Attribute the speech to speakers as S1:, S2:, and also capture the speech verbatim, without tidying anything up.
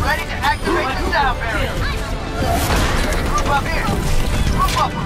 S1: Ready to activate the sound barrier. Group up here. Group up.